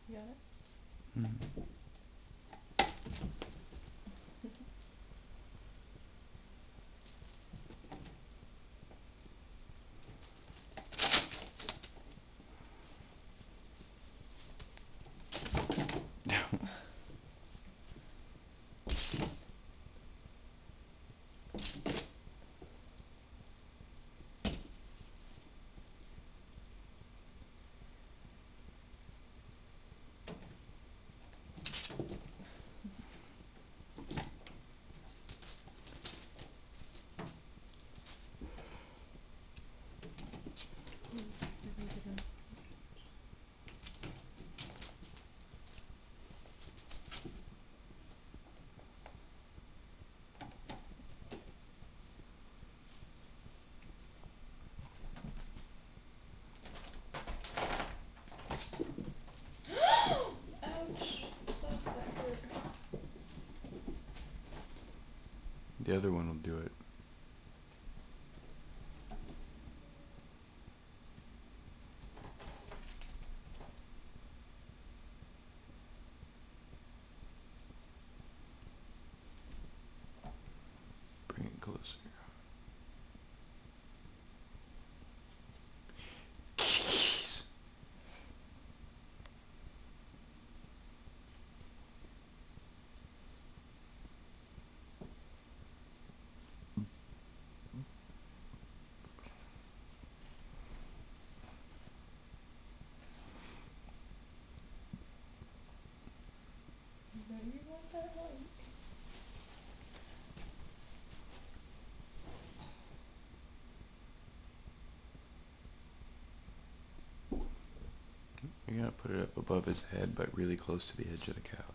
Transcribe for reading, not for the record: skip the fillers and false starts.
You got it? Mm. Ouch! Fuck, that hurt. The other one will do it. Bring it closer. Keys. No, you want that one. You're gonna put it up above his head, but really close to the edge of the couch.